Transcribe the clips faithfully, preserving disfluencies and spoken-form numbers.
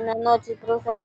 buenas noches, profesor.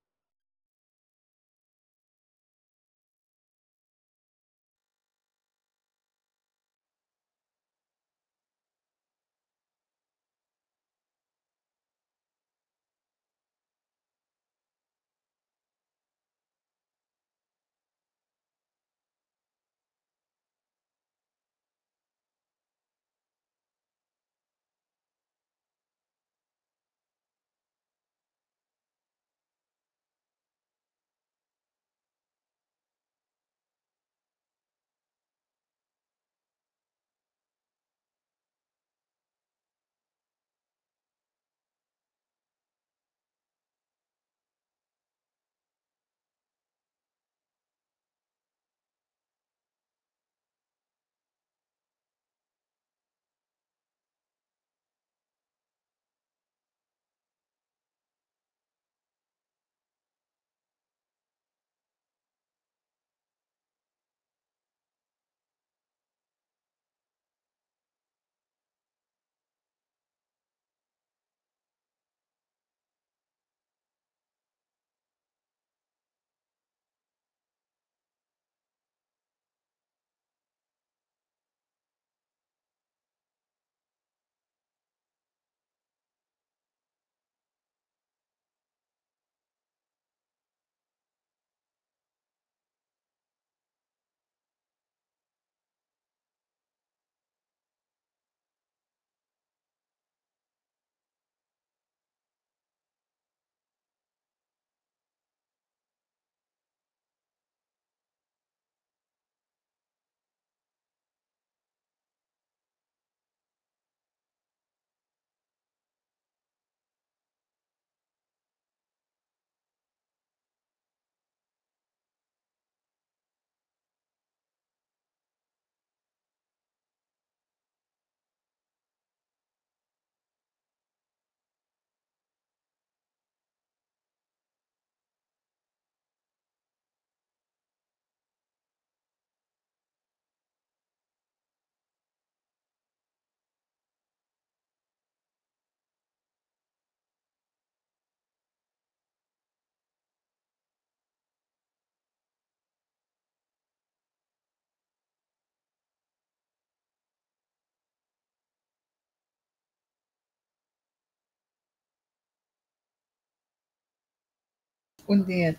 Un día.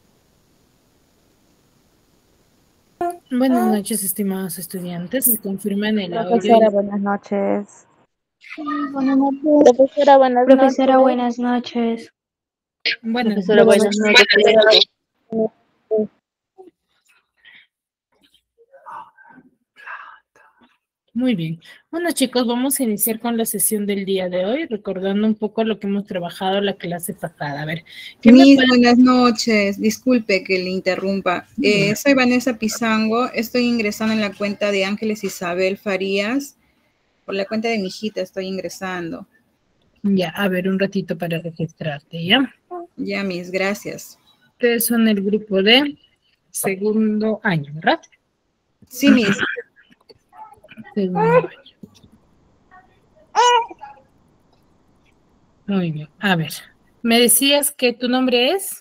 Buenas noches, estimados estudiantes. Se confirman el audio. Profesora, buenas noches. Buenas noches. Profesora, buenas Profesora, noches. buenas noches. Buenas Profesora, buenas noches. Muy bien. Bueno, chicos, vamos a iniciar con la sesión del día de hoy, recordando un poco lo que hemos trabajado la clase pasada. A ver, ¿qué me Miss, puede- buenas noches. Disculpe que le interrumpa. Eh, soy Vanessa Pizango. Estoy ingresando en la cuenta de Ángeles Isabel Farías. Por la cuenta de mi hijita estoy ingresando. Ya, a ver, un ratito para registrarte, ¿ya? Ya, Miss, gracias. Ustedes son el grupo de segundo año, ¿verdad? Sí, Miss. Segundo año. Muy bien. A ver, me decías que tu nombre es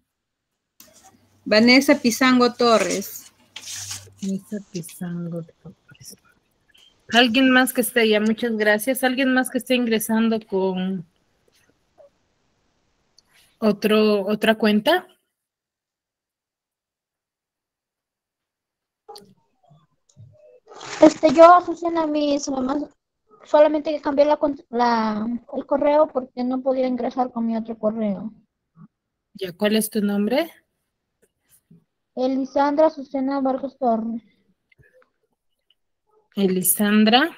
Vanessa Pizango Torres. Vanessa Pizango Torres. ¿Alguien más que esté ya? Muchas gracias. ¿Alguien más que esté ingresando con otro, otra cuenta? Este, yo, Azucena, mis mamás, solamente que cambié la, con- la, el correo porque no podía ingresar con mi otro correo. Ya, ¿cuál es tu nombre? Elisandra Azucena Vargas Torres. Elisandra.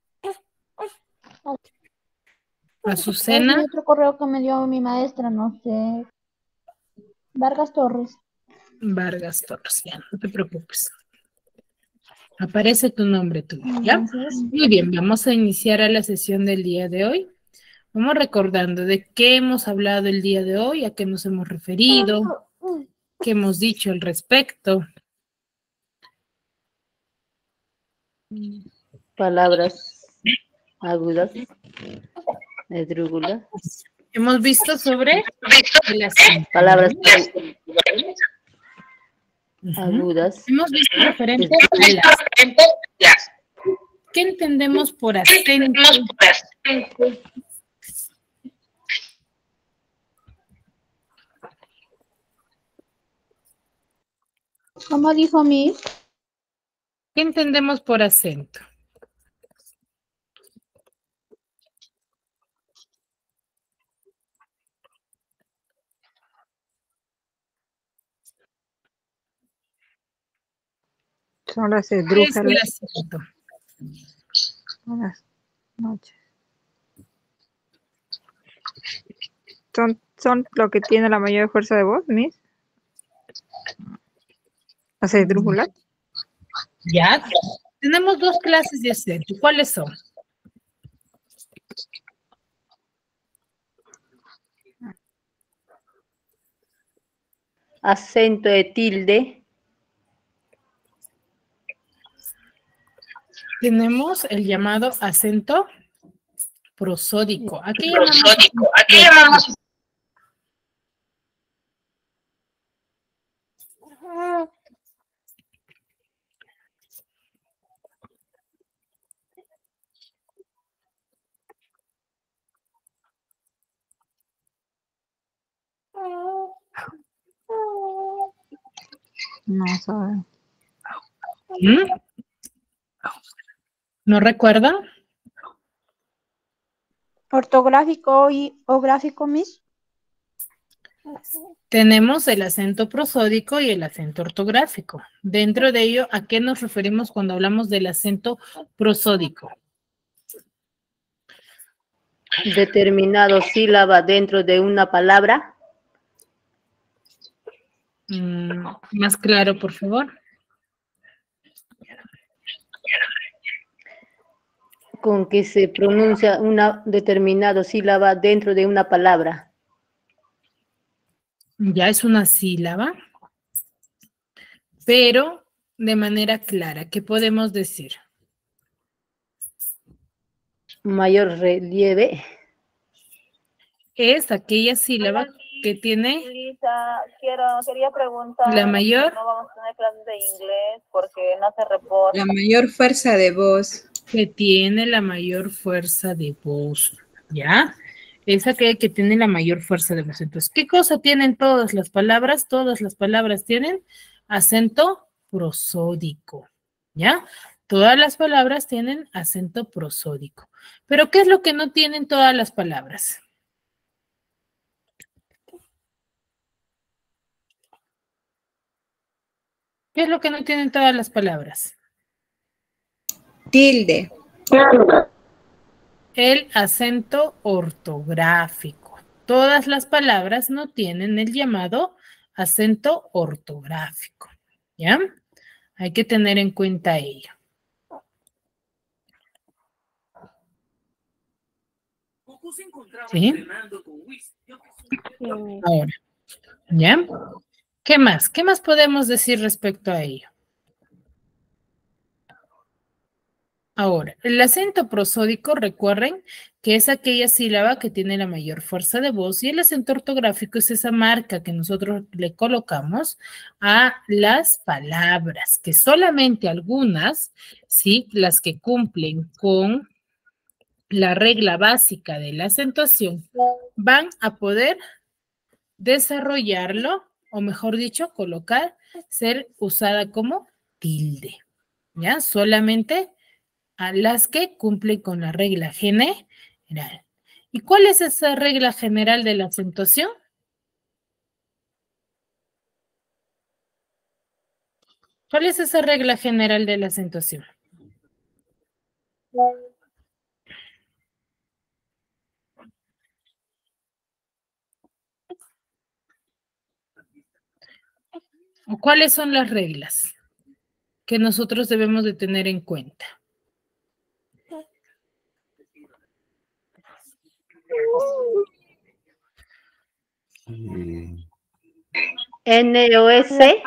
Es Azucena mi otro correo que me dio mi maestra, no sé. Vargas Torres. Vargas Torres. Ya, no te preocupes. Aparece tu nombre tuyo, ¿ya? Gracias. Muy bien, vamos a iniciar a la sesión del día de hoy. Vamos recordando de qué hemos hablado el día de hoy, a qué nos hemos referido, qué hemos dicho al respecto. Palabras agudas, esdrújulas. Hemos visto sobre el acento. Palabras Ujú. agudas. Hemos visto referente al acento. ¿Qué entendemos por acento? ¿Cómo dijo Miss? ¿Qué entendemos por acento? Son las ¿Qué es el esdrújalas. acento? Buenas noches. Son, son lo que tiene la mayor fuerza de voz, Miss. Las esdrújulas. Ya. Tenemos dos clases de acento. ¿Cuáles son? Acento de tilde. Tenemos el llamado acento prosódico. ¿A qué llamamos? ¿A qué llamamos? No saben. ¿Mm? ¿No recuerdan? ¿Ortográfico y o gráfico, Miss? Tenemos el acento prosódico y el acento ortográfico. Dentro de ello, ¿a qué nos referimos cuando hablamos del acento prosódico? Determinado sílaba dentro de una palabra. Mm, más claro, por favor. Con que se pronuncia una determinada sílaba dentro de una palabra. Ya es una sílaba, pero de manera clara. ¿Qué podemos decir? Mayor relieve. Es aquella sílaba que tiene Lisa, quiero, quería preguntar, la mayor, no vamos a tener clases de inglés porque no se reporta. La mayor fuerza de voz. que tiene la mayor fuerza de voz, ¿ya? Es aquella que tiene la mayor fuerza de voz. Entonces, ¿qué cosa tienen todas las palabras? Todas las palabras tienen acento prosódico, ¿ya? Todas las palabras tienen acento prosódico. Pero, ¿qué es lo que no tienen todas las palabras? ¿Qué es lo que no tienen todas las palabras? Tilde. El acento ortográfico. Todas las palabras no tienen el llamado acento ortográfico, ¿ya? Hay que tener en cuenta ello. ¿Sí? Ahora, ¿ya? ¿Qué más? ¿Qué más podemos decir respecto a ello? Ahora, el acento prosódico, recuerden que es aquella sílaba que tiene la mayor fuerza de voz y el acento ortográfico es esa marca que nosotros le colocamos a las palabras, que solamente algunas, ¿sí? Las que cumplen con la regla básica de la acentuación van a poder desarrollarlo, o mejor dicho, colocar, ser usada como tilde, ¿ya? Solamente a las que cumplen con la regla general. ¿Y cuál es esa regla general de la acentuación? ¿Cuál es esa regla general de la acentuación? ¿O cuáles son las reglas que nosotros debemos de tener en cuenta? N O S.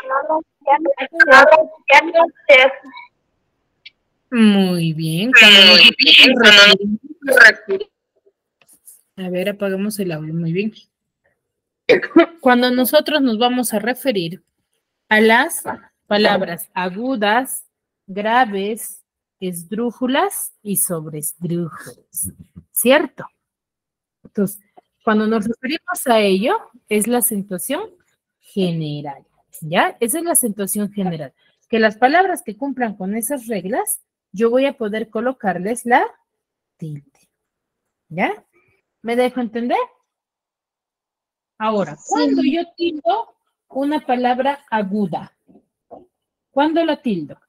Muy bien. Cuando nos referimos A ver, apagamos el audio, muy bien. Cuando nosotros nos vamos a referir a las palabras agudas, graves, esdrújulas y sobresdrújulas, ¿cierto? Entonces, cuando nos referimos a ello, es la acentuación general, ¿ya? Esa es la acentuación general. Que las palabras que cumplan con esas reglas, yo voy a poder colocarles la tilde, ¿ya? ¿Me dejo entender? Ahora, ¿cuándo yo tildo una palabra aguda? ¿Cuándo la tildo?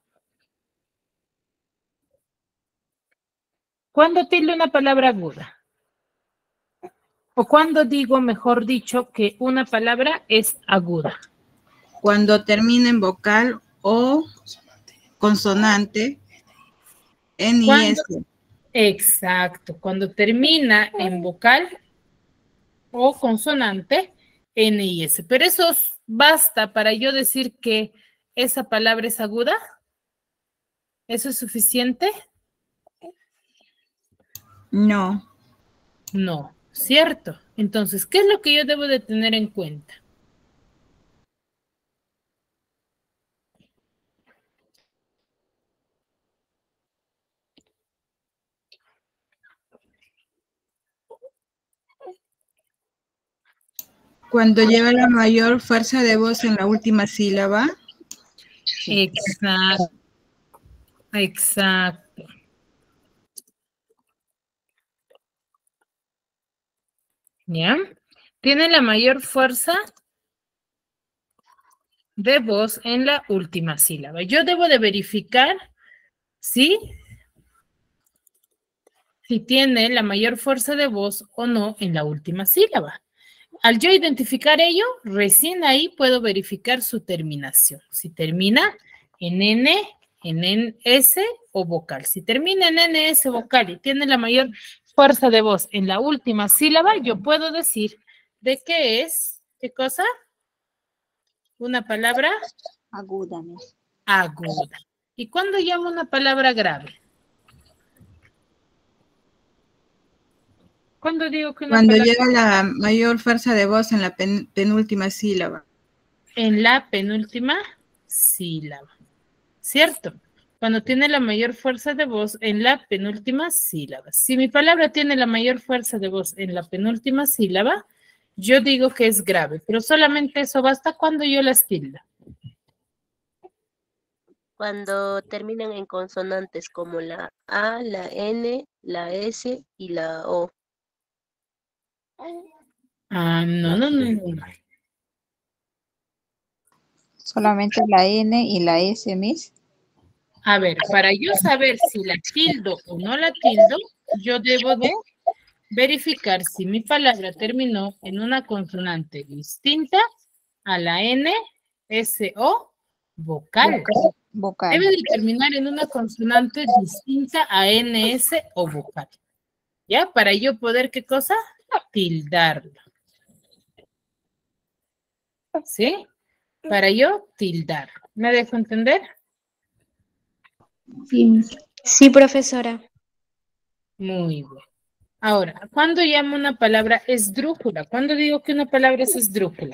¿Cuándo tildo una palabra aguda? ¿O cuándo digo, mejor dicho, que una palabra es aguda? Cuando termina en vocal o consonante, N I S. Exacto, cuando termina en vocal o consonante, N I S. Pero eso basta para yo decir que esa palabra es aguda. ¿Eso es suficiente? No. No, ¿cierto? Entonces, ¿qué es lo que yo debo de tener en cuenta? Cuando lleva la mayor fuerza de voz en la última sílaba. Exacto. Exacto. ¿Ya? Tiene la mayor fuerza de voz en la última sílaba. Yo debo de verificar, ¿sí? Si tiene la mayor fuerza de voz o no en la última sílaba. Al yo identificar ello, recién ahí puedo verificar su terminación. Si termina en N, en N S o vocal. Si termina en N S vocal y tiene la mayor fuerza de voz en la última sílaba, yo puedo decir de qué es, ¿qué cosa? Una palabra aguda. Aguda. ¿Y cuándo llamo una palabra grave? ¿Cuándo digo que una Cuando palabra... lleva la mayor fuerza de voz en la pen, penúltima sílaba. En la penúltima sílaba. ¿Cierto? Cuando tiene la mayor fuerza de voz en la penúltima sílaba. Si mi palabra tiene la mayor fuerza de voz en la penúltima sílaba, yo digo que es grave, pero solamente eso basta cuando yo las tildo. Cuando terminan en consonantes como la A, la N, la S y la O. Ah, no, no, no, no. Solamente la N y la S, Miss. A ver, para yo saber si la tildo o no la tildo, yo debo de verificar si mi palabra terminó en una consonante distinta a la N, S o vocal. Vocal. Debe de terminar en una consonante distinta a N, S o vocal. ¿Ya? Para yo poder, ¿qué cosa? Tildarlo. ¿Sí? Para yo tildar. ¿Me dejo entender? Sí, sí, profesora. Muy bien. Ahora, ¿cuándo llamo una palabra esdrújula? ¿Cuándo digo que una palabra es esdrújula?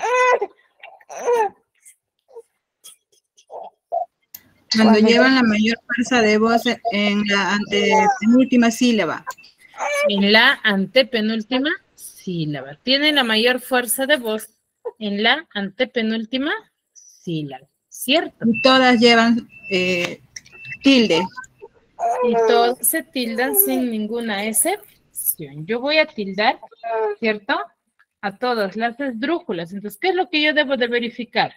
Cuando llevan la mayor fuerza de voz en la antepenúltima sílaba. En la antepenúltima sílaba. Tiene la mayor fuerza de voz en la antepenúltima sílaba. ¿Cierto? Y todas llevan eh, tilde. Y todas se tildan sin ninguna excepción. Yo voy a tildar, ¿cierto? A todas las esdrújulas. Entonces, ¿qué es lo que yo debo de verificar?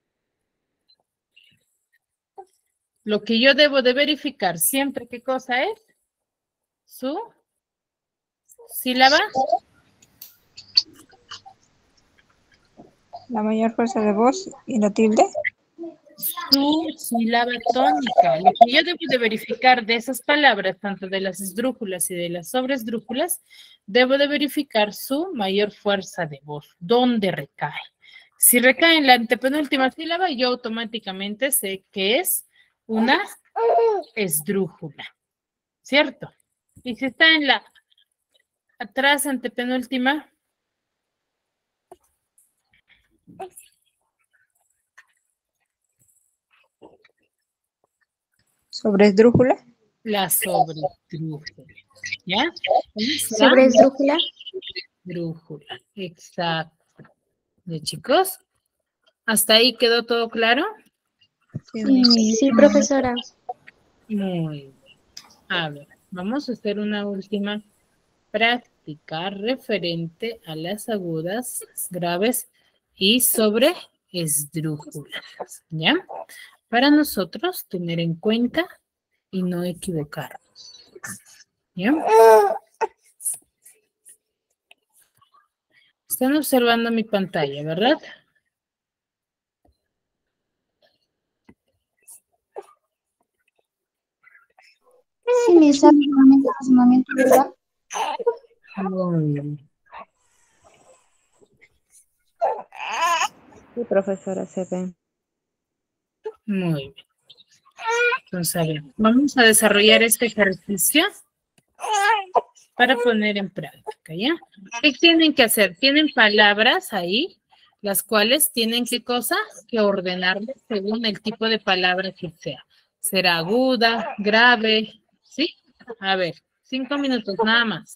Lo que yo debo de verificar siempre, ¿qué cosa es? Su sílaba. La mayor fuerza de voz y la tilde. Su sílaba tónica. Lo que yo debo de verificar de esas palabras, tanto de las esdrújulas y de las sobresdrújulas, debo de verificar su mayor fuerza de voz. ¿Dónde recae? Si recae en la antepenúltima sílaba, yo automáticamente sé que es una esdrújula. ¿Cierto? Y si está en la Atrás, antepenúltima. ¿Sobre esdrújula? La sobresdrújula. ¿Ya? Es la ¿Sobre esdrújula? esdrújula. Exacto. ¿Ya, chicos? ¿Hasta ahí quedó todo claro? Sí, Sí, profesora. Muy bien. A ver, vamos a hacer una última práctica referente a las agudas, graves y sobre esdrújulas, ¿ya? Para nosotros tener en cuenta y no equivocarnos, ¿ya? Están observando mi pantalla, ¿verdad? sí, me sale solamente razonamiento verbal. Muy bien. Sí, profesora, se ve. Muy bien. Entonces, a ver, vamos a desarrollar este ejercicio para poner en práctica, ¿ya? ¿Qué tienen que hacer? Tienen palabras ahí, las cuales tienen qué cosa? Que ordenarles según el tipo de palabra que sea. Será aguda, grave, ¿sí? A ver, cinco minutos nada más.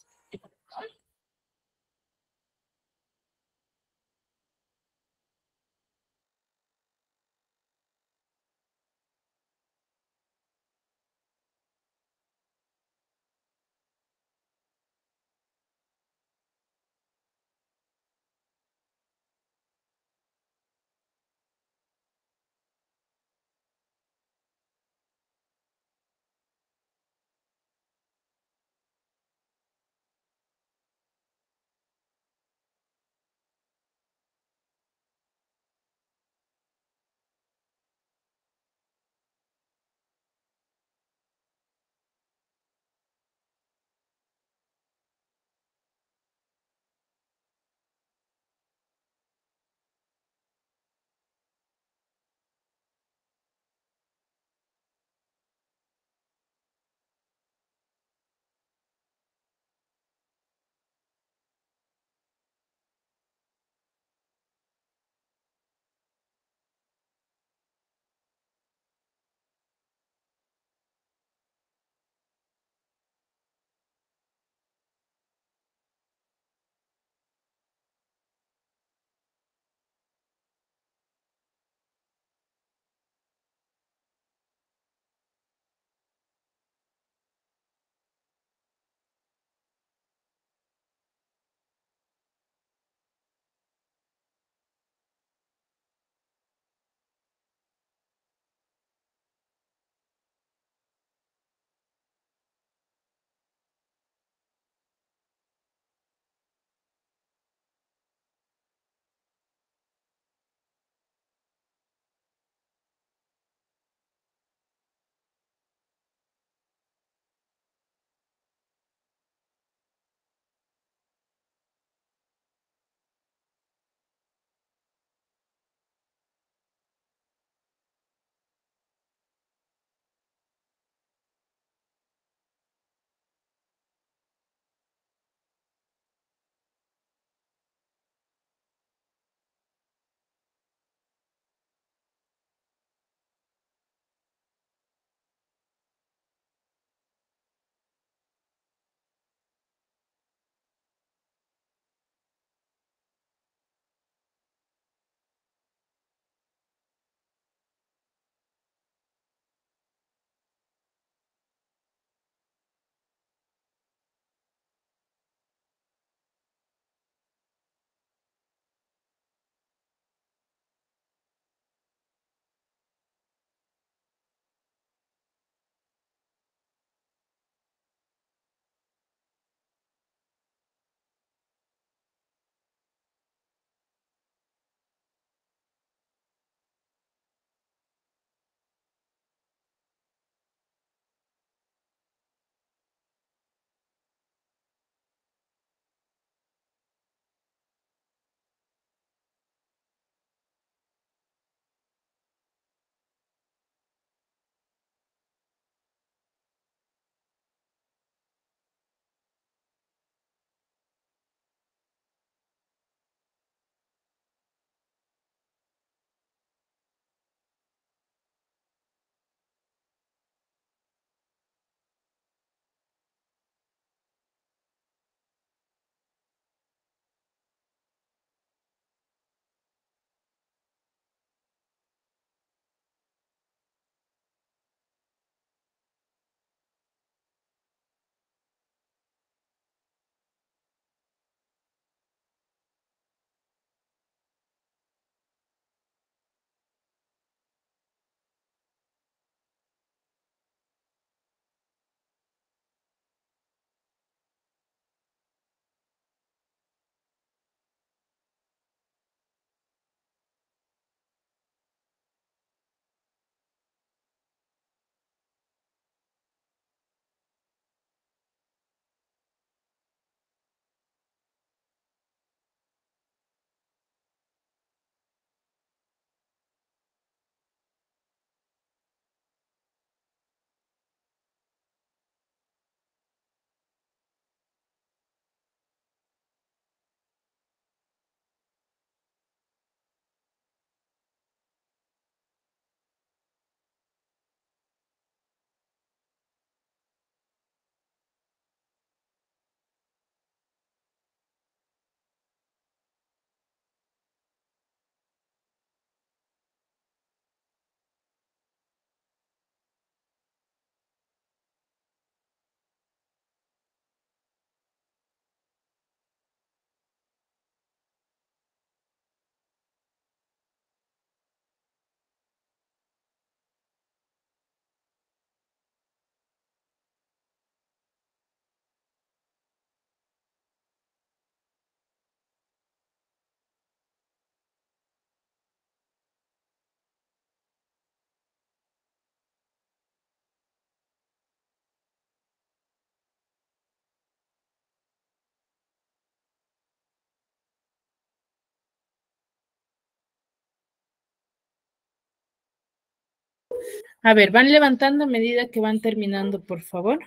A ver, van levantando a medida que van terminando, por favor.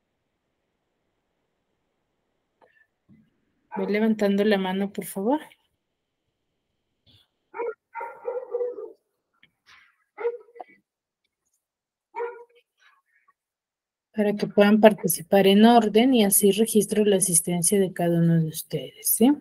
Van levantando la mano, por favor. Para que puedan participar en orden y así registro la asistencia de cada uno de ustedes, ¿sí?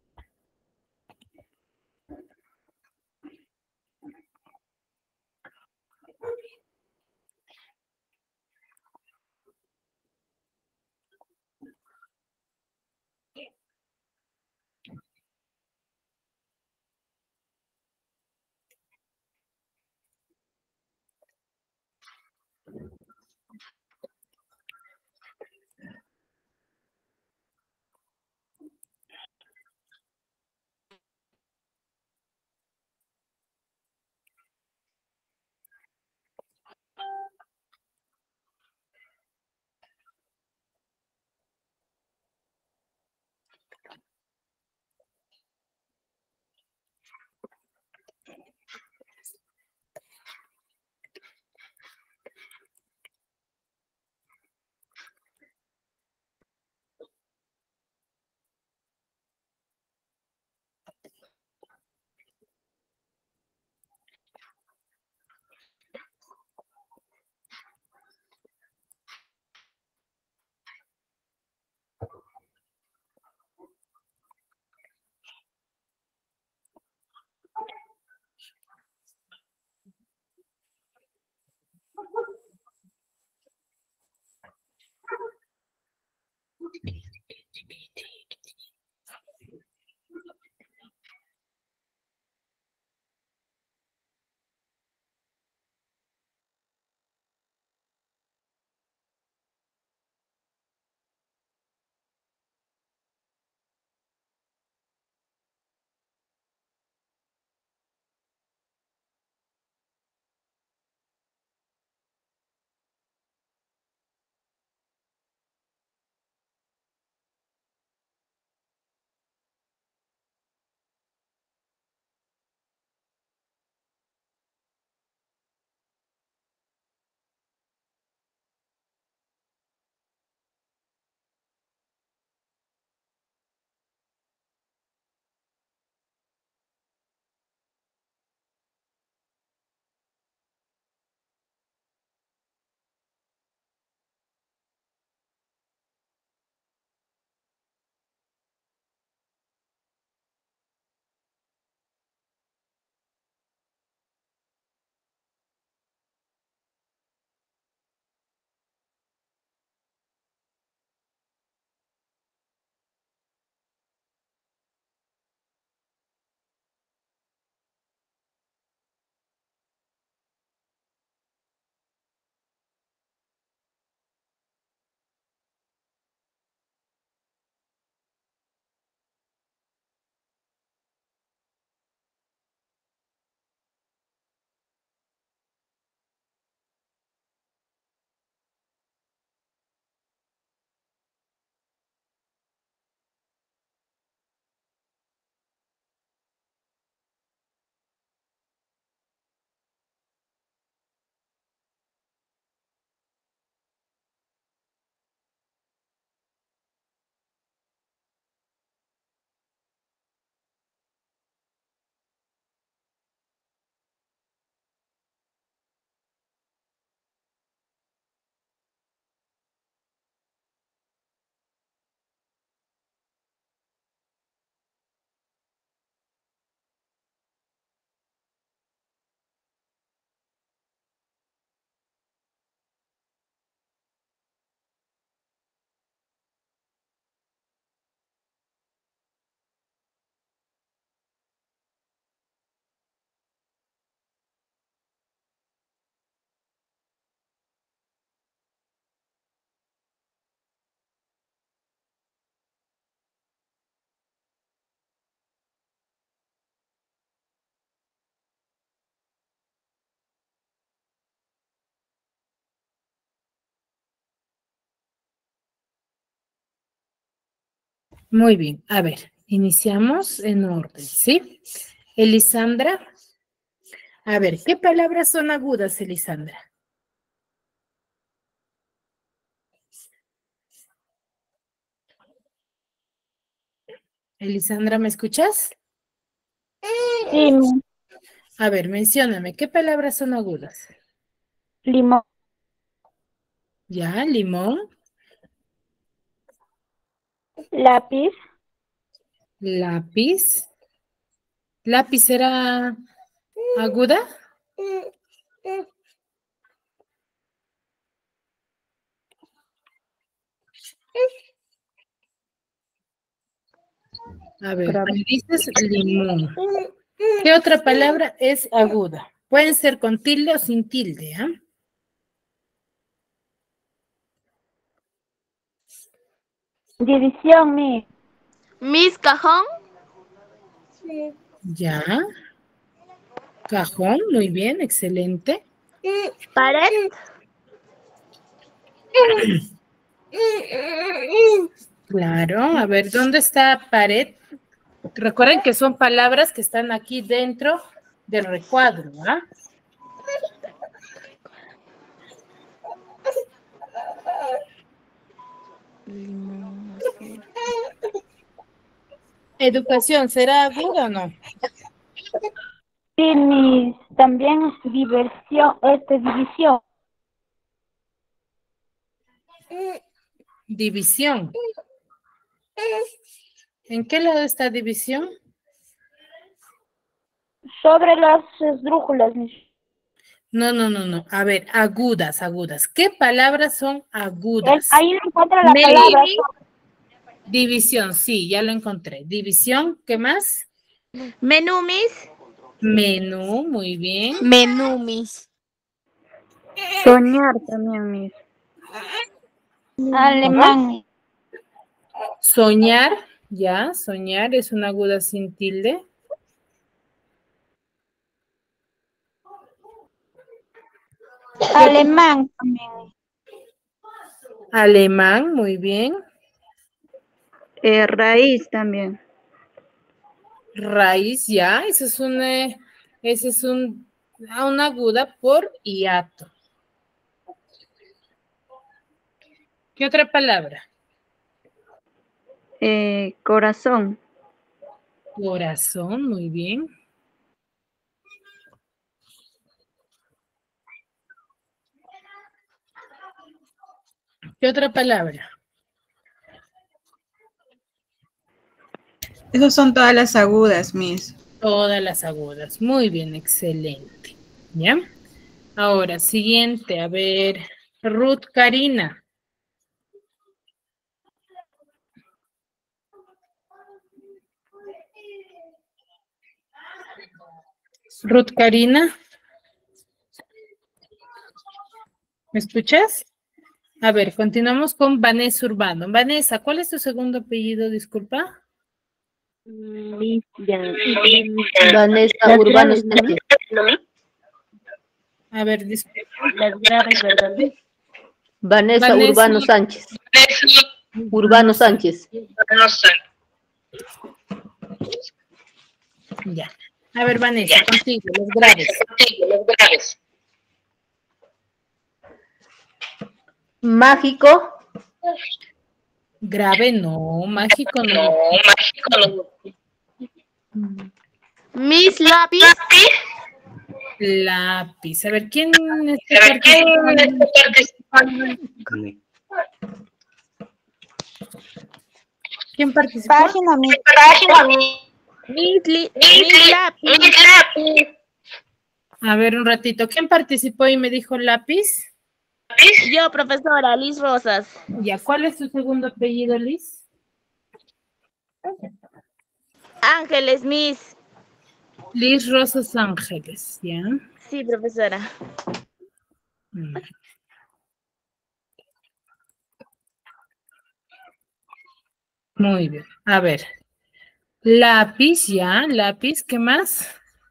Muy bien, a ver, iniciamos en orden, ¿sí? Elisandra, A ver, ¿qué palabras son agudas, Elisandra? Elisandra, ¿me escuchas? Sí, mi- A ver, mencióname, ¿qué palabras son agudas? limón, Ya, limón, lápiz, lápiz. ¿Lápiz era aguda? A ver, Grave. me dices limón. ¿Qué otra palabra es aguda? Pueden ser con tilde o sin tilde, ¿ah? división, mi, Miss Cajón. Ya. Cajón, muy bien, excelente. Pared. Claro, a ver, ¿dónde está pared? Recuerden que son palabras que están aquí dentro del recuadro, ¿ah? Educación, ¿será aguda o no? sí, mi, también diversión, este, división, División. ¿En qué lado está división? sobre las esdrújulas, mi. No, no, no, no. A ver, agudas, agudas. ¿Qué palabras son Él- agudas? ahí no encuentra la Meli. palabra. División, sí, ya lo encontré. División, ¿qué más? Menú, Miss. Menú, muy bien. Menú, Miss. Soñar también, Miss. Alemán, mi. Soñar, ya, soñar es una aguda sin tilde. Alemán también. Alemán, muy bien. Eh, raíz también. Raíz, ya, ese es un, eh, ese es un, ah, una aguda por hiato. ¿Qué otra palabra? Eh, corazón. Corazón, muy bien. ¿Qué otra palabra? Esas son todas las agudas, Miss. Todas las agudas. Muy bien, excelente. ¿Ya? Ahora, siguiente, a ver, Ruth Karina. Ruth Karina. ¿Me escuchas? A ver, continuamos con Vanessa Urbano. Vanessa, ¿cuál es tu segundo apellido? Disculpa. Vanessa Urbano Sánchez. A ver, disculpa. Las graves, ¿verdad? Vanessa Vanessa. Urbano Sánchez. Urbano Sánchez. Ya. A ver, Vanessa, contigo, los graves. Mágico. Grave no, mágico no. Miss Lápiz. Lápiz. A ver, ¿quién está participando? ¿Quién participó? Página, mi. Miss, Li- Miss Lápiz. A ver, un ratito. ¿Quién participó y me dijo lápiz? Yo, profesora, Liz Rosas. Ya, ¿cuál es tu segundo apellido, Liz? Ángeles, Miss. Liz Rosas Ángeles, ¿ya? Sí, profesora. Mm. Muy bien. A ver. Lápiz, ya, lápiz, ¿qué más?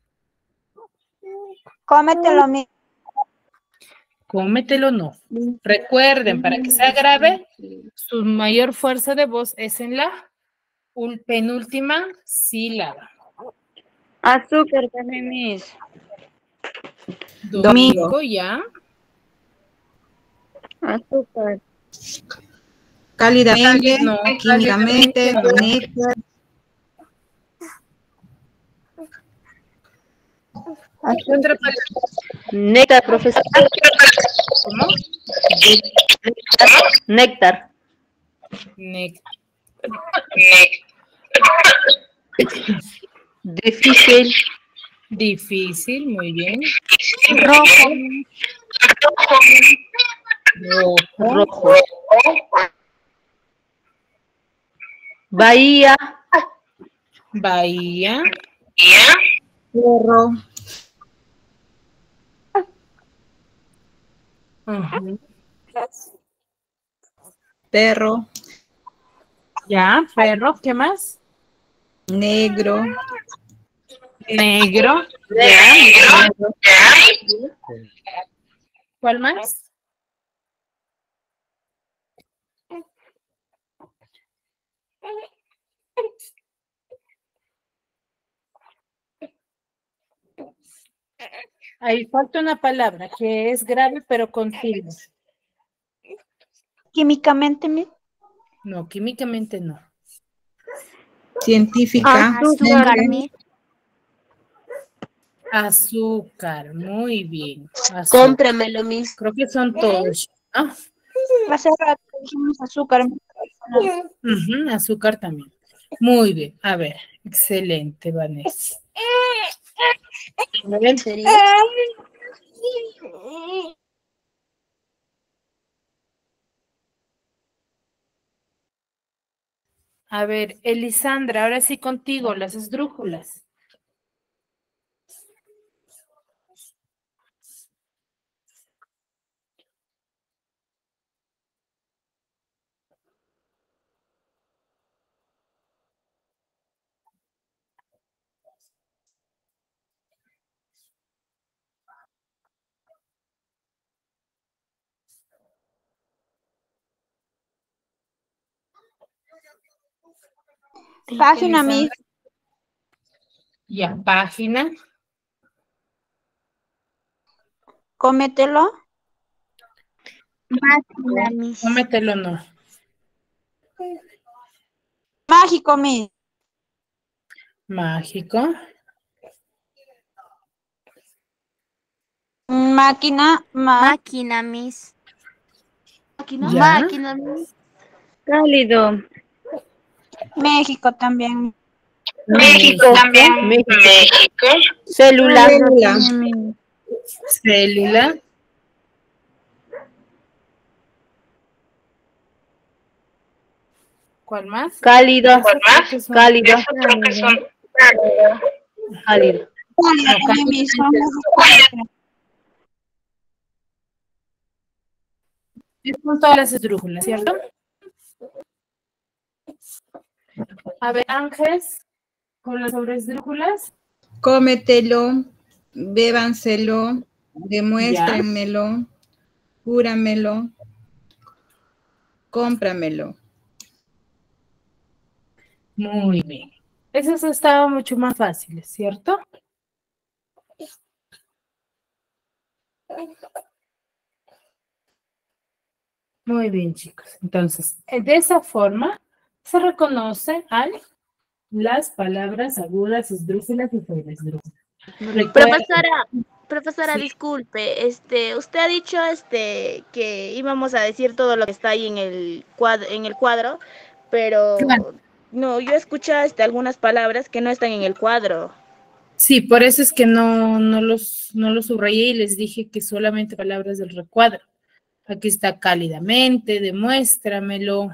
Cómetelo, mi. Cómetelo no. Recuerden, para que sea grave, su mayor fuerza de voz es en la ul- penúltima sílaba. Azúcar también, Miss. Domingo, ya. Azúcar. Cálidamente, No, químicamente, cálidamente no. néctar. Otra palabra. Néctar, profesora. ¿Cómo? Néctar. Néctar. Difícil. Difícil, muy bien. Rojo. Rojo. Rojo. Bahía. Bahía. Perro. Ujú. Perro. Ya, perro, ¿qué más? Negro. Negro. Ya. ¿Cuál más? Ahí falta una palabra que es grave pero con tilde. Químicamente, mi- No, químicamente no. Científica. Azúcar, Miss. Azúcar, muy bien. Azúcar. Cómpramelo, mis. Creo que son todos. Ah, hace rato dijimos azúcar. ujú, azúcar también. Muy bien. A ver, excelente, Vanessa. ¿En serio? A ver, Elisandra, ahora sí contigo, las esdrújulas. Página, Miss. Ya, página. Cómetelo. Máquina, Miss. Cómetelo, no. Mágico, Miss. Mágico. Máquina, ma- Máquina, Miss. Máquina. Ya. Máquina, Miss. Cálido. México también. México. También. México. Célula. Célula. Célula. ¿Cuál más? Cálido. Creo que son- Cálido. Cálido. Cálido también, Miss. Son todas las esdrújulas, ¿cierto? A ver, Ángeles, con las sobresdrújulas. Cómetelo. Bébanselo. Demuéstrenmelo. Júramelo. Cómpramelo. Muy bien. Esas estaban mucho más fáciles, ¿cierto? Muy bien, chicos. Entonces, eh, de esa forma se reconoce a las palabras agudas, esdrújulas y sobresdrújulas. Recuerden- Profesora, profesora, Sí. disculpe, este, usted ha dicho este que íbamos a decir todo lo que está ahí en el cuadro, en el cuadro, pero Claro. no, yo escuché este, algunas palabras que no están en el cuadro. Sí, por eso es que no, no los, no los subrayé y les dije que solamente palabras del recuadro. Aquí está cálidamente, demuéstramelo,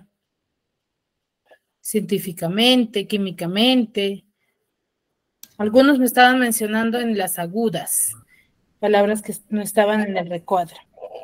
científicamente, químicamente. Algunos me estaban mencionando en las agudas, palabras que no estaban en el recuadro.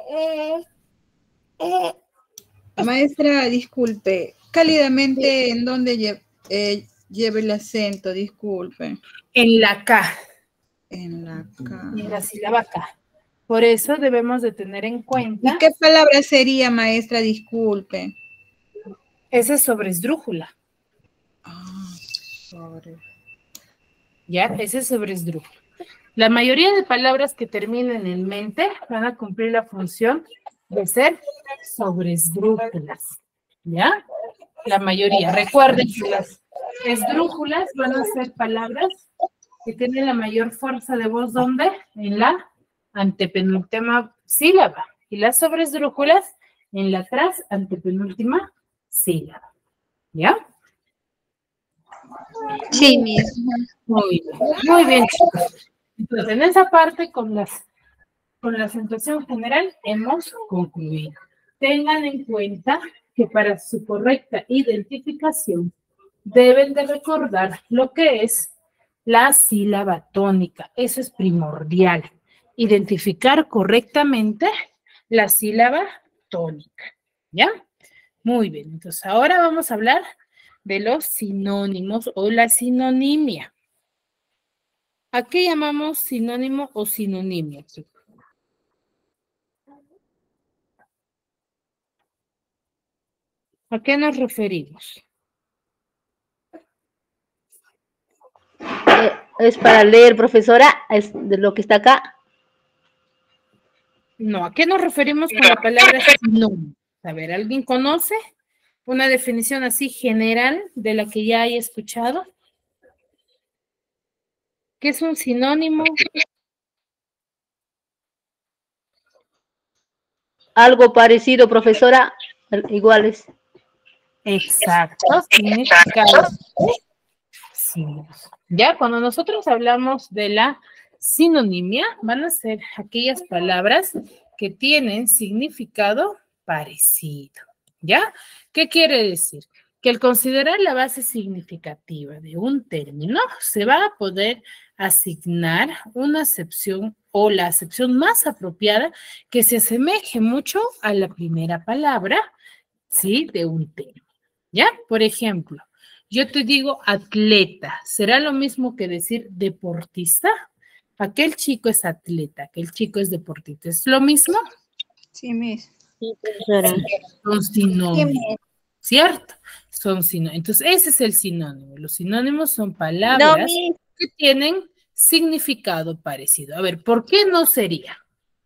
Maestra, disculpe. Cálidamente, ¿en dónde lle- eh, lleva el acento? Disculpe. En la K, En la K. en la sílaba K. Por eso debemos de tener en cuenta, ¿Y qué palabra sería, maestra? Disculpe. esa es sobre esdrújula, Ah, sobre. ¿ya? Ese es sobre esdrújula. La mayoría de palabras que terminen en mente van a cumplir la función de ser sobresdrújulas, ¿ya? La mayoría. Recuerden que las esdrújulas van a ser palabras que tienen la mayor fuerza de voz, ¿dónde? En la antepenúltima sílaba. Y las sobresdrújulas en la tras antepenúltima sílaba. ¿Ya? Sí, Miss. Muy bien, muy bien, chicos. Entonces, en esa parte, con, las, con la acentuación general, hemos concluido. Tengan en cuenta que para su correcta identificación, deben de recordar lo que es la sílaba tónica. Eso es primordial. Identificar correctamente la sílaba tónica. ¿Ya? Muy bien. Entonces, ahora vamos a hablar de los sinónimos o la sinonimia. ¿A qué llamamos sinónimo o sinonimia? ¿A qué nos referimos? Eh, es para leer, profesora, es de lo que está acá. No, ¿a qué nos referimos con la palabra sinónimo? A ver, ¿alguien conoce una definición así general de la que ya haya escuchado? ¿Qué es un sinónimo? Algo parecido, profesora, iguales. Exacto, significado. Sí. Ya, cuando nosotros hablamos de la sinonimia, van a ser aquellas palabras que tienen significado parecido. ¿Ya? ¿Qué quiere decir? Que al considerar la base significativa de un término, se va a poder asignar una acepción o la acepción más apropiada que se asemeje mucho a la primera palabra, ¿sí? De un término. ¿Ya? Por ejemplo, yo te digo atleta, ¿será lo mismo que decir deportista? Aquel chico es atleta, aquel chico es deportista. ¿Es lo mismo? Sí, Miss. Sí, profesora. Son sinónimos, ¿cierto? Son sinónimos. Entonces, ese es el sinónimo. Los sinónimos son palabras No, Miss. que tienen significado parecido. A ver, ¿por qué no sería?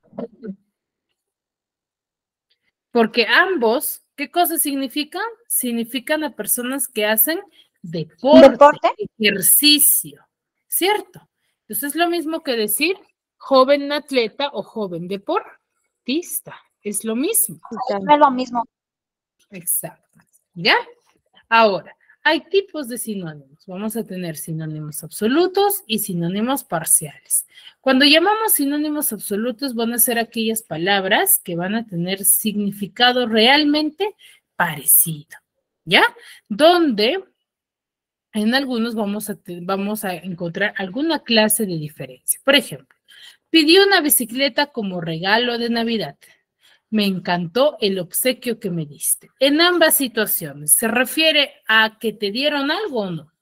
Porque ambos, ¿qué cosas significan? Significan a personas que hacen deporte, ¿Deporte? ejercicio, ¿cierto? Entonces es lo mismo que decir joven atleta o joven deportista. Es lo mismo. No es lo mismo. Exacto. ¿Ya? Ahora, hay tipos de sinónimos. Vamos a tener sinónimos absolutos y sinónimos parciales. Cuando llamamos sinónimos absolutos, van a ser aquellas palabras que van a tener significado realmente parecido. ¿Ya? Donde en algunos vamos a, vamos a encontrar alguna clase de diferencia. Por ejemplo, pidió una bicicleta como regalo de Navidad. Me encantó el obsequio que me diste. En ambas situaciones, ¿se refiere a que te dieron algo o no?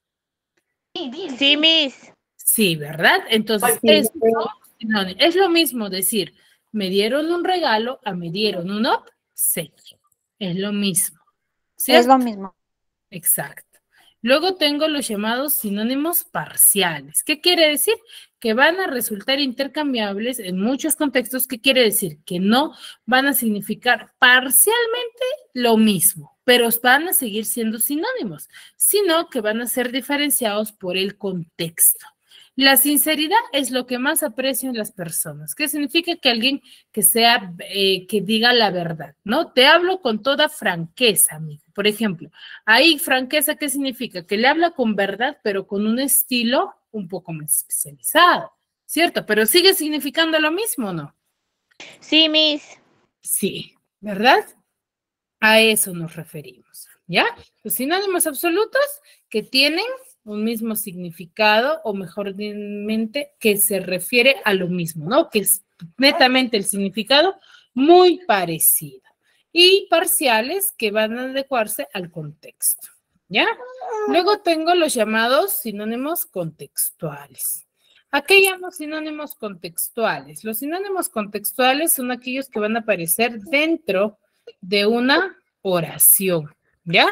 Sí, Miss. Sí, ¿verdad? Entonces, es, no, es lo mismo decir, me dieron un regalo a me dieron un obsequio. Es lo mismo. ¿Cierto? Es lo mismo. Exacto. Luego tengo los llamados sinónimos parciales. ¿Qué quiere decir? Que van a resultar intercambiables en muchos contextos. ¿Qué quiere decir? Que no van a significar parcialmente lo mismo, pero van a seguir siendo sinónimos, sino que van a ser diferenciados por el contexto. La sinceridad es lo que más aprecio en las personas. ¿Qué significa? Que alguien que sea, eh, que diga la verdad, ¿no? Te hablo con toda franqueza, amigo. Por ejemplo, ahí franqueza, ¿qué significa? Que le habla con verdad, pero con un estilo un poco más especializado, ¿cierto? Pero sigue significando lo mismo, ¿no? Sí, Miss. Sí, ¿verdad? A eso nos referimos, ¿ya? Los sinónimos absolutos que tienen un mismo significado, o mejormente, que se refiere a lo mismo, ¿no? Que es netamente el significado muy parecido. Y parciales que van a adecuarse al contexto, ¿ya? Luego tengo los llamados sinónimos contextuales. ¿A qué llamo sinónimos contextuales? Los sinónimos contextuales son aquellos que van a aparecer dentro de una oración, ¿ya?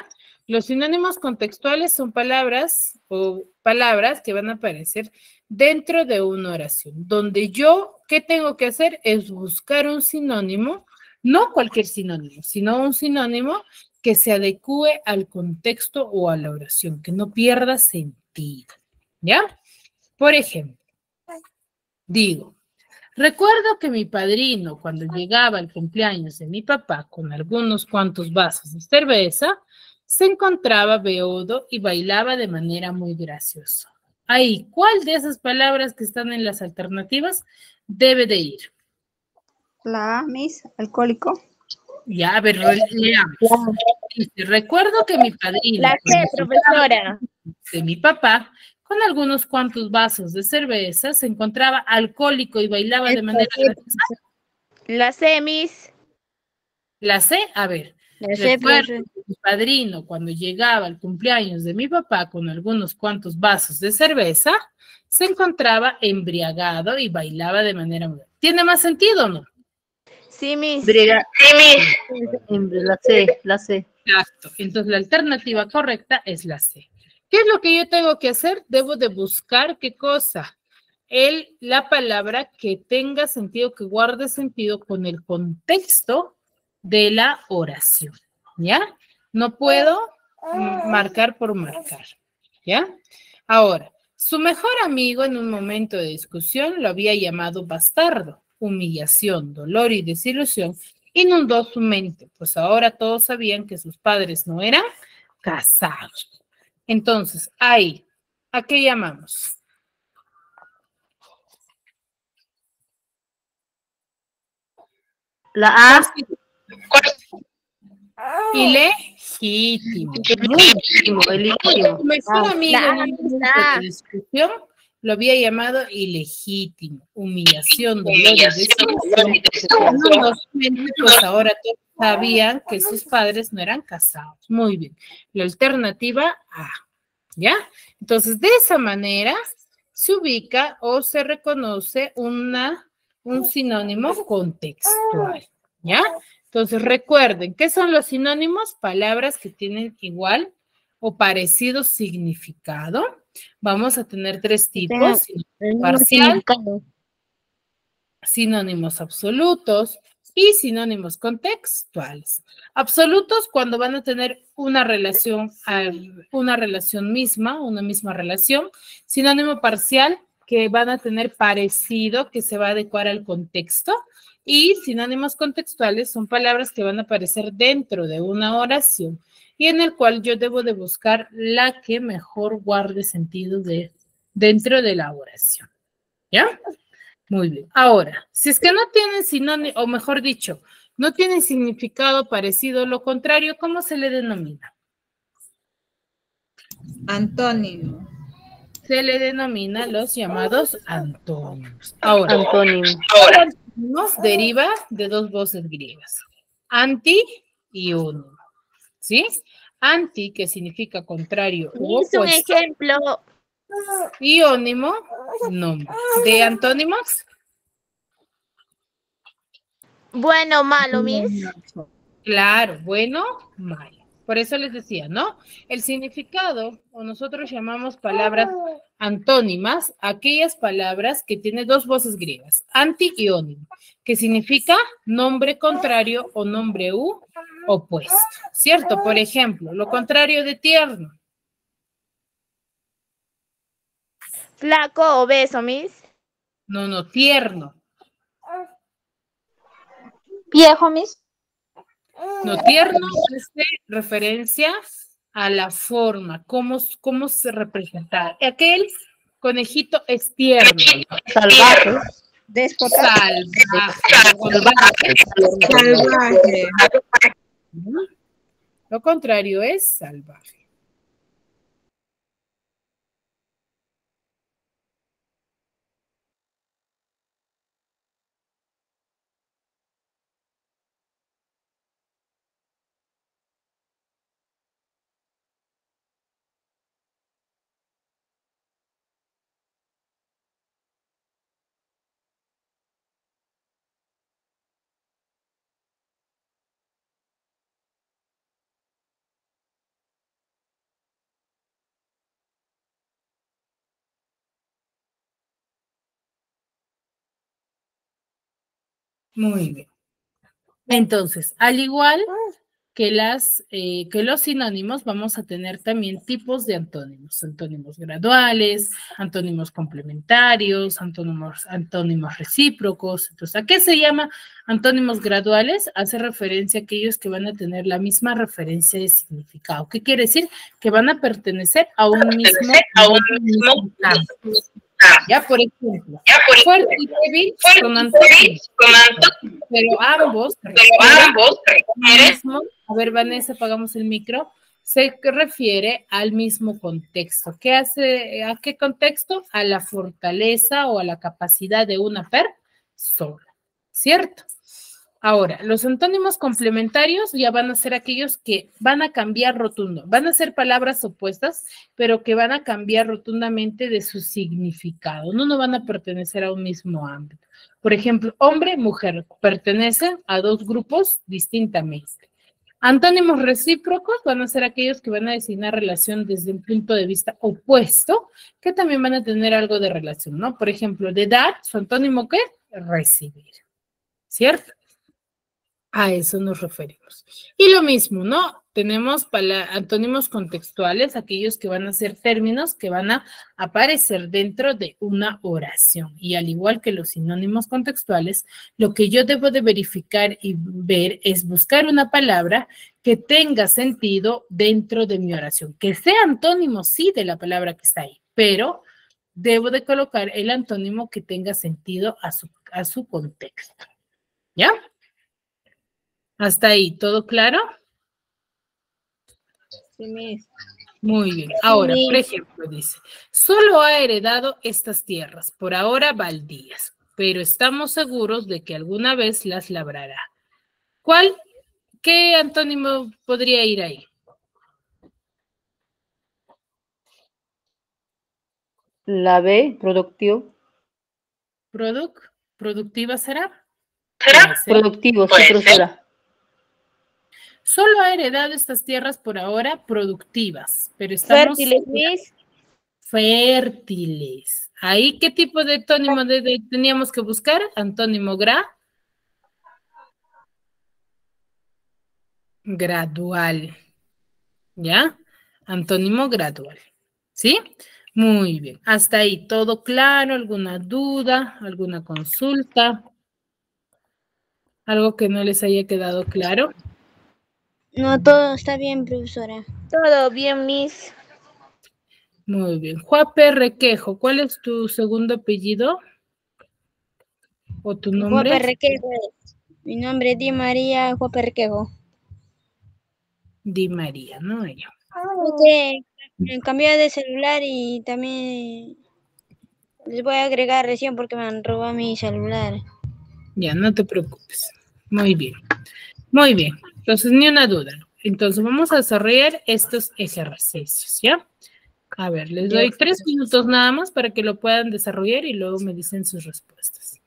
Los sinónimos contextuales son palabras o palabras que van a aparecer dentro de una oración, donde yo, ¿qué tengo que hacer? Es buscar un sinónimo, no cualquier sinónimo, sino un sinónimo que se adecue al contexto o a la oración, que no pierda sentido, ¿ya? Por ejemplo, digo, recuerdo que mi padrino, cuando llegaba el cumpleaños de mi papá con algunos cuantos vasos de cerveza, se encontraba beodo y bailaba de manera muy graciosa. Ahí, ¿cuál de esas palabras que están en las alternativas debe de ir? La Miss, alcohólico. Ya, a ver, leamos. Dice, recuerdo que mi padrino, La C, cuando profesora. de mi papá, con algunos cuantos vasos de cerveza, se encontraba alcohólico y bailaba de manera graciosa. La C, Miss. La C, a ver. La C, Recuerdo profe. que mi padrino, cuando llegaba al cumpleaños de mi papá con algunos cuantos vasos de cerveza, se encontraba embriagado y bailaba de manera muy... ¿Tiene más sentido o no? Sí, Miss. Briga- La C, la C. Exacto. Entonces, la alternativa correcta es la C. ¿Qué es lo que yo tengo que hacer? Debo de buscar qué cosa. El, la palabra que tenga sentido, que guarde sentido con el contexto de la oración. ¿Ya? No puedo mm, marcar por marcar. ¿Ya? Ahora, su mejor amigo en un momento de discusión lo había llamado bastardo. Humillación, dolor y desilusión inundó su mente, pues ahora todos sabían que sus padres no eran casados. Entonces, ahí, ¿a qué llamamos? La A. Ilegítimo. Ilegítimo, ilegítimo. Su mejor amigo La en A, un momento la A. de discusión lo había llamado ilegítimo, humillación, dolor y desilusión. Inundó su mente, pues ahora todos sabían que sus padres no eran casados. Muy bien. La alternativa A. ¿Ya? Entonces, de esa manera se ubica o se reconoce una, un sinónimo contextual. ¿Ya? Entonces, recuerden, ¿qué son los sinónimos? Palabras que tienen igual o parecido significado. Vamos a tener tres tipos: sinónimo parcial, sinónimos absolutos y sinónimos contextuales. Absolutos cuando van a tener una relación, una relación misma, una misma relación. Sinónimo parcial que van a tener parecido, que se va a adecuar al contexto. Y sinónimos contextuales son palabras que van a aparecer dentro de una oración y en el cual yo debo de buscar la que mejor guarde sentido de, dentro de la oración. ¿Ya? Muy bien. Ahora, si es que no tienen sinónimo, o mejor dicho, no tienen significado parecido o lo contrario, ¿cómo se le denomina? Antónimo. Se le denomina los llamados antónimos. Ahora, Antónimo. ahora antónimos deriva de dos voces griegas, anti y ónimo. ¿Sí? Anti, que significa contrario u Miss, un opuesto, ejemplo. y ónimo, nombre. ¿De antónimos? Bueno, malo, Miss. Claro, bueno, malo. Por eso les decía, ¿no? El significado, o nosotros llamamos palabras antónimas, aquellas palabras que tienen dos voces griegas, anti y ónimo, que significa nombre contrario o nombre u opuesto, ¿cierto? Por ejemplo, lo contrario de tierno. Flaco, obeso, Miss. No, no, tierno. Viejo, Miss. No, tierno hace referencia a la forma, cómo, cómo se representa. Aquel conejito es tierno. Salvaje. Déspota. Salvaje. Salvaje. Lo contrario es salvaje. Muy bien. Entonces, al igual que, las, eh, que los sinónimos, vamos a tener también tipos de antónimos. Antónimos graduales, antónimos complementarios, antónimos, antónimos recíprocos. Entonces, ¿a qué se llama antónimos graduales? Hace referencia a aquellos que van a tener la misma referencia de significado. ¿Qué quiere decir? Que van a pertenecer a un mismo, a un mismo campo. Ya, por ejemplo, fuerte y débil son antónimos, pero ambos, pero ambos mismo, a ver, Vanessa, apagamos el micro, se refiere al mismo contexto. ¿Qué hace, a qué contexto? A la fortaleza o a la capacidad de una persona, ¿cierto? Ahora, los antónimos complementarios ya van a ser aquellos que van a cambiar rotundo, van a ser palabras opuestas, pero que van a cambiar rotundamente de su significado, no, no van a pertenecer a un mismo ámbito. Por ejemplo, hombre, mujer, pertenecen a dos grupos distintamente. Antónimos recíprocos van a ser aquellos que van a designar relación desde un punto de vista opuesto, que también van a tener algo de relación, ¿no? Por ejemplo, de dar, su antónimo, ¿qué? Recibir, ¿cierto? A eso nos referimos. Y lo mismo, ¿no? Tenemos antónimos contextuales, aquellos que van a ser términos que van a aparecer dentro de una oración. Y al igual que los sinónimos contextuales, lo que yo debo de verificar y ver es buscar una palabra que tenga sentido dentro de mi oración. Que sea antónimo, sí, de la palabra que está ahí, pero debo de colocar el antónimo que tenga sentido a su, a su contexto. ¿Ya? Hasta ahí, ¿todo claro? Sí, Miss. Muy bien. Ahora, por ejemplo, dice, solo ha heredado estas tierras, por ahora baldías, pero estamos seguros de que alguna vez las labrará. ¿Cuál? ¿Qué antónimo podría ir ahí? La B, productivo. ¿Produc? ¿Productiva será? ¿Será? Productivo, sí, profesora. Solo ha heredado estas tierras por ahora productivas, pero estamos... Fértiles, Miss. Fértiles. ¿Ahí qué tipo de antónimo de, de, teníamos que buscar? Antónimo gra... Gradual. ¿Ya? Antónimo gradual. ¿Sí? Muy bien. Hasta ahí, ¿todo claro? ¿Alguna duda? ¿Alguna consulta? ¿Algo que no les haya quedado claro? No, todo está bien, profesora. Todo bien, Miss. Muy bien. Juape Requejo, ¿cuál es tu segundo apellido? ¿O tu nombre? Juape Requejo. Mi nombre es Di María Juape Requejo. Di María, ¿no? Yo. Okay. Cambié de celular y también les voy a agregar recién porque me han robado mi celular. Ya, no te preocupes. Muy bien. Muy bien. Entonces, ni una duda. Entonces, vamos a desarrollar estos ejercicios, ¿ya? A ver, les doy tres minutos nada más para que lo puedan desarrollar y luego me dicen sus respuestas.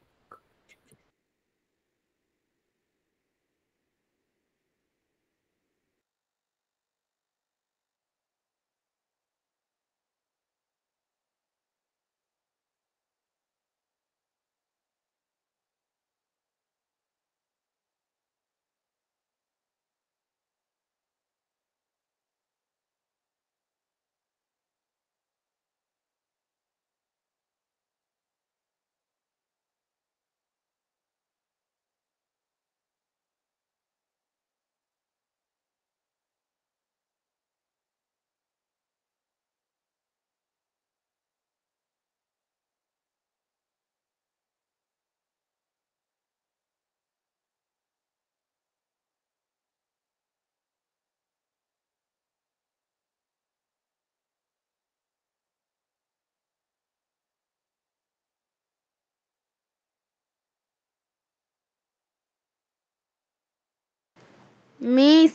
Miss.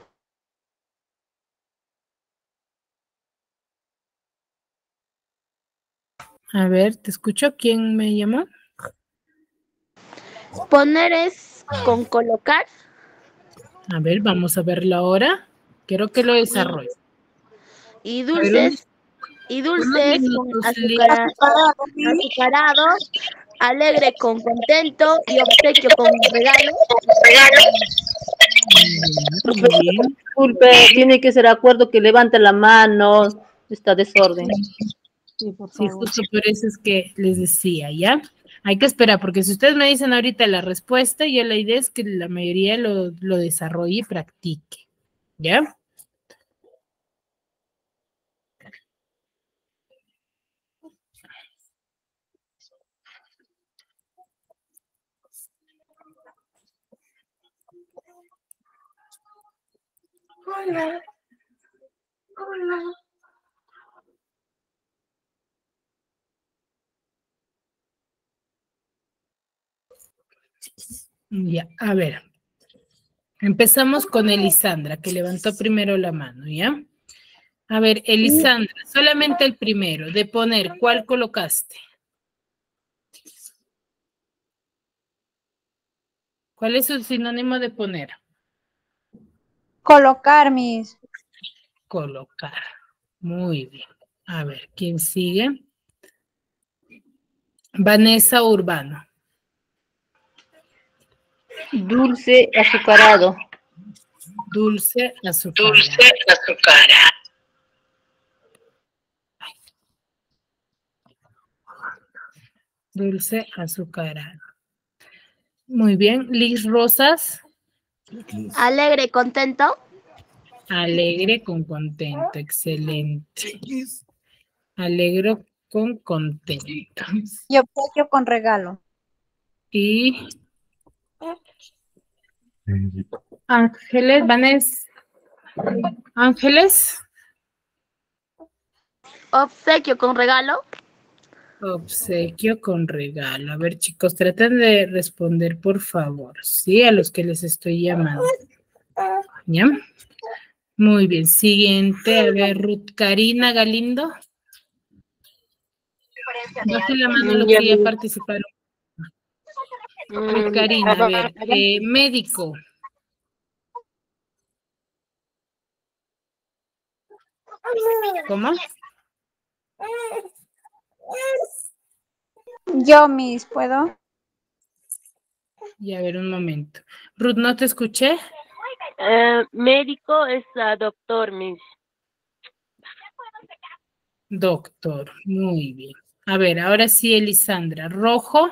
A ver, ¿te escucho? ¿Quién me llamó? Poner es con colocar. A ver, vamos a verlo ahora. Quiero que lo desarrolle. Y dulces. Y dulces con azucarado, azucarado, alegre con contento y obsequio con regalo. Profesor, disculpe, tiene que ser acuerdo que levante la mano. Está desorden. Sí, justo por eso es que les decía, ¿ya? Hay que esperar, porque si ustedes me dicen ahorita la respuesta, ya la idea es que la mayoría lo, lo desarrolle y practique, ¿ya? Hola. Hola. Ya, a ver. Empezamos con Elisandra, que levantó primero la mano, ¿ya? A ver, Elisandra, solamente el primero, de poner, ¿cuál colocaste? ¿Cuál es el sinónimo de poner? Colocar, mis. Colocar. Muy bien. A ver, ¿quién sigue? Vanessa Urbano. Dulce azucarado. Dulce azucarado. Dulce azucarado. Dulce azucarado. Muy bien. Liz Rosas. Alegre, contento. Alegre con contento. Excelente. Alegro con contento. Y obsequio con regalo. Y Ángeles, Vanessa. Ángeles. Obsequio con regalo. Obsequio con regalo. A ver, chicos, traten de responder, por favor. Sí, a los que les estoy llamando. ¿Ya? Muy bien. Siguiente, a ver, Ruth Karina Galindo. Baje la mano los que ya participaron. Ruth Karina, a ver, eh, médico. ¿Cómo? Yo, mis, ¿puedo? Y a ver, un momento. Ruth, ¿no te escuché? Eh, médico es uh, doctor, Miss. Doctor, muy bien. A ver, ahora sí, Elisandra. Rojo.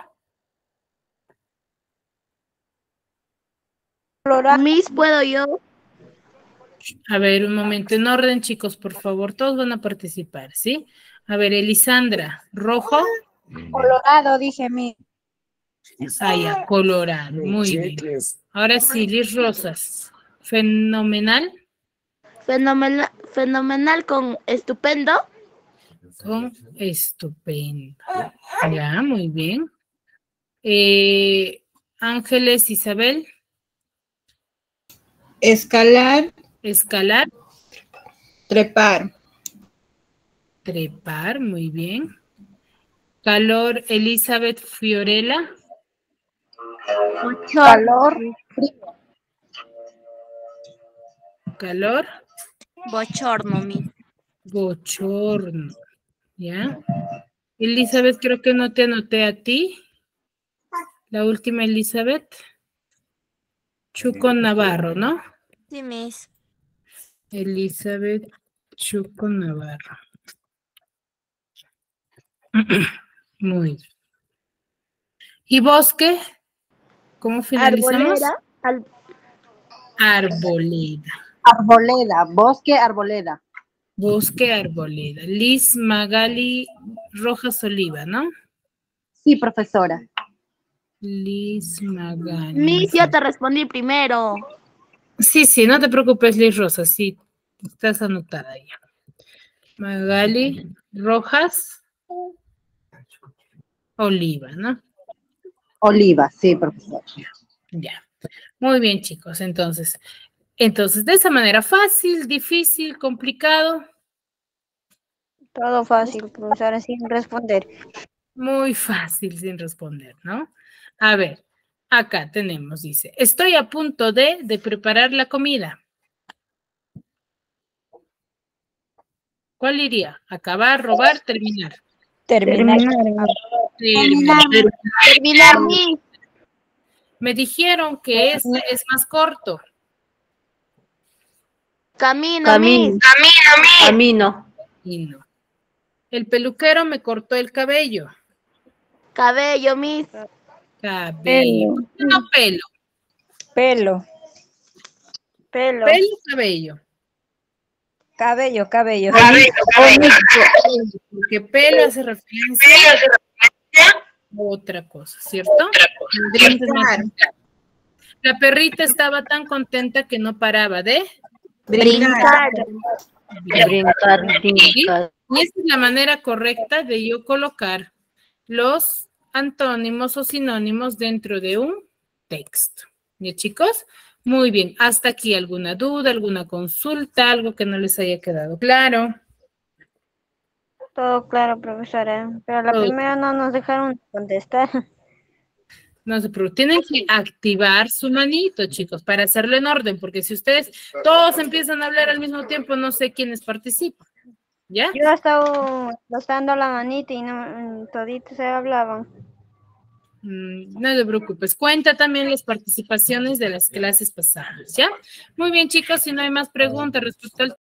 Miss, ¿puedo yo? A ver, un momento. En orden, chicos, por favor. Todos van a participar, ¿sí? A ver, Elisandra. Rojo. Colorado, dije, mi. Ah, ya, colorado. Muy bien. Ahora sí, Liz Rosas. Fenomenal. Fenomenal, fenomenal con estupendo. Con estupendo. Ya, muy bien. Eh, Ángeles Isabel. Escalar. Escalar. Trepar. Trepar, muy bien. Calor Elizabeth Fiorella. Calor. Calor. Bochorno, mi. Bochorno. ¿Ya? Elizabeth, creo que no te anoté a ti. La última, Elizabeth. Chuco Navarro, ¿no? Sí, mis. Elizabeth Chuco Navarro. Muy bien. ¿Y bosque? ¿Cómo finalizamos? Arboleda. Al... Arboleda. Arboleda, bosque, arboleda. Bosque, arboleda. Liz Magali Rojas Oliva, ¿no? Sí, profesora. Liz Magali. Miss, yo te respondí primero. Sí, sí, no te preocupes, Liz Rosa, sí, estás anotada ya. Magali Rojas Oliva, ¿no? Oliva, sí, profesora. Ya. Muy bien, chicos, entonces. Entonces, de esa manera, fácil, difícil, complicado. Todo fácil, profesora, sin responder. Muy fácil sin responder, ¿no? A ver, acá tenemos, dice, estoy a punto de, de preparar la comida. ¿Cuál iría? Acabar, robar, terminar. Terminar. Terminar. Terminar, Miss. Me dijeron que este es más corto. Camino, Camino. Miss. Camino. Camino. El peluquero me cortó el cabello. Cabello, Miss. Cabello. ¿Por qué no pelo? Pelo. Pelo. Pelo, cabello. Cabello, cabello. Porque pelo hace referencia a otra cosa, ¿cierto? Entonces, la perrita estaba tan contenta que no paraba de Brincar. Brincar, brincar. Y esa es la manera correcta de yo colocar los antónimos o sinónimos dentro de un texto. ¿Ya, chicos? Muy bien. Hasta aquí, ¿alguna duda, alguna consulta, algo que no les haya quedado claro? Todo claro, profesora. Pero la Todo. primera no nos dejaron contestar. No se preocupen, tienen que activar su manito, chicos, para hacerlo en orden, porque si ustedes todos empiezan a hablar al mismo tiempo, no sé quiénes participan. ¿Ya? Yo he estado dando la manita y no toditos se hablaban. Mm, No te preocupes, cuenta también las participaciones de las clases pasadas, ¿ya? Muy bien, chicos, si no hay más preguntas respecto al